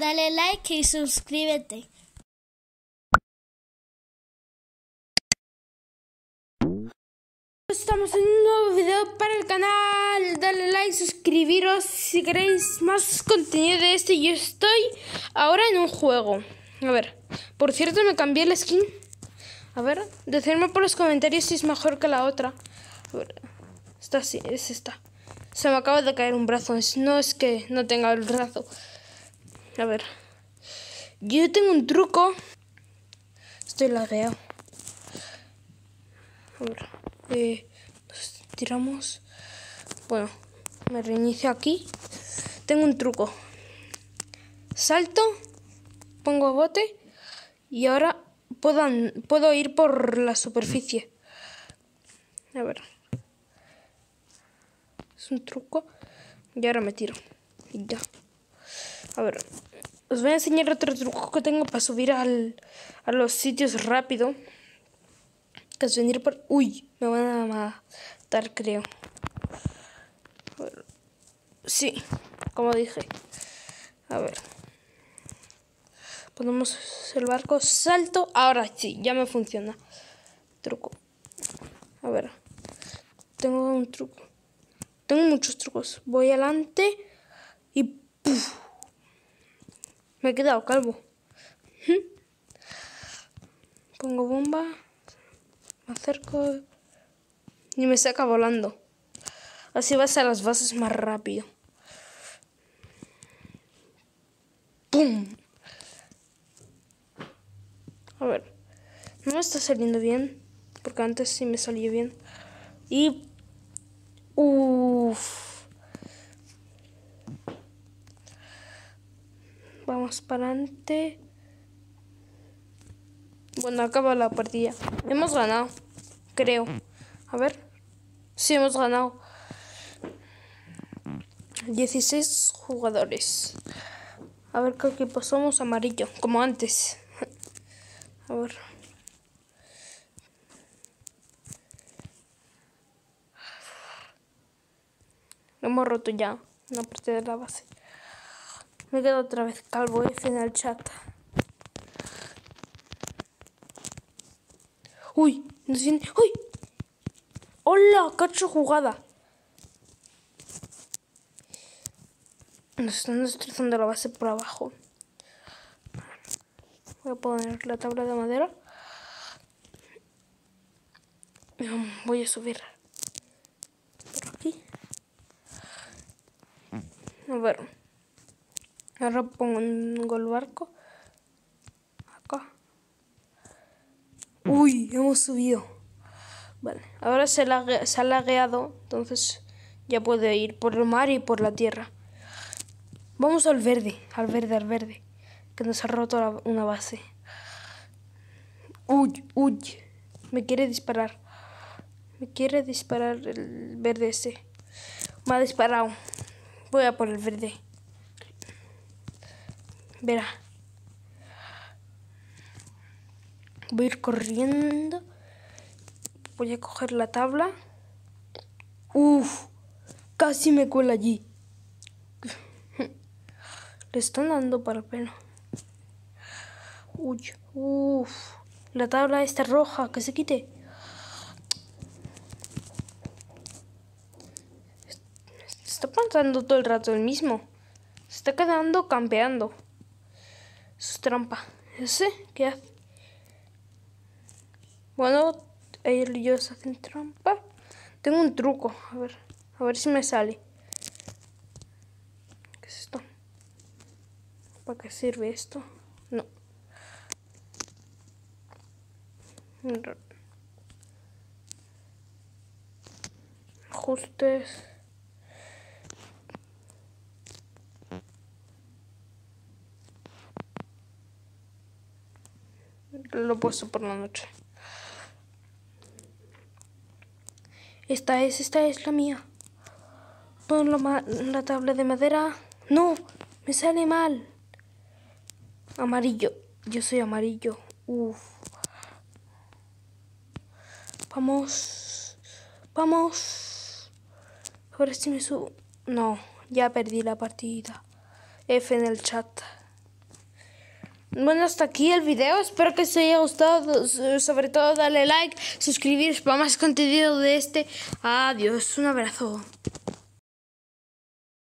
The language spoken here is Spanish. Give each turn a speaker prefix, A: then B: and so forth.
A: Dale like y suscríbete.
B: Estamos en un nuevo video para el canal. Dale like, suscribiros si queréis más contenido de este. Yo estoy ahora en un juego. A ver, por cierto me cambié la skin. A ver, decidme por los comentarios si es mejor que la otra. A ver, esta sí, es esta. Se me acaba de caer un brazo. No es que no tenga el brazo. A ver, yo tengo un truco. Estoy lagueado. A ver, nos tiramos. Bueno, me reinicio aquí. Tengo un truco. Salto, pongo bote y ahora puedo ir por la superficie. A ver. Es un truco. Y ahora me tiro. Y ya. A ver. Os voy a enseñar otro truco que tengo para subir a los sitios rápido. Que es venir por... Uy, me van a matar, creo. A ver. Sí, como dije. A ver. Ponemos el barco, salto. Ahora sí, ya me funciona. Truco. A ver. Tengo un truco. Tengo muchos trucos. Voy adelante y ¡puf! Me he quedado calvo. Pongo bomba. Me acerco y me saca volando. Así vas a las bases más rápido. ¡Pum! A ver. No me está saliendo bien. Porque antes sí me salió bien. Y... Uff. Vamos para adelante. Bueno, acaba la partida. Hemos ganado. Creo. A ver. Sí, hemos ganado. 16 jugadores. A ver qué equipo somos. Amarillo. Como antes. A ver. Lo hemos roto ya. Una parte de la base. Me he quedado otra vez calvo. F en el chat. Uy. Nos viene. Uy. Hola. Cacho jugada. Nos están destrozando la base por abajo. Voy a poner la tabla de madera. Voy a subir por aquí. A ver. Ahora pongo el barco. Acá. Uy, hemos subido. Vale. Ahora se ha lagueado. Entonces ya puedo ir por el mar y por la tierra. Vamos al verde. Al verde. Que nos ha roto una base. Uy. Me quiere disparar. Me quiere disparar el verde ese. Me ha disparado. Voy a por el verde. Verá. Voy a ir corriendo. Voy a coger la tabla. Uf. Casi me cuela allí. Le están dando para el pelo. Uy. Uf. La tabla está roja. Que se quite. Está pasando todo el rato el mismo. Se está quedando campeando. Eso es trampa. ¿Ese qué hace? Bueno, ellos hacen trampa. Tengo un truco. A ver si me sale. ¿Qué es esto? ¿Para qué sirve esto? No. Ajustes. Lo he puesto por la noche. Esta es la mía. Pon la tabla de madera. No, me sale mal. Amarillo. Yo soy amarillo. Uf. Vamos. A ver si me subo. No, ya perdí la partida. F en el chat. Bueno, hasta aquí el video. Espero que os haya gustado. Sobre todo, darle like, suscribiros para más contenido de este. Adiós, un abrazo.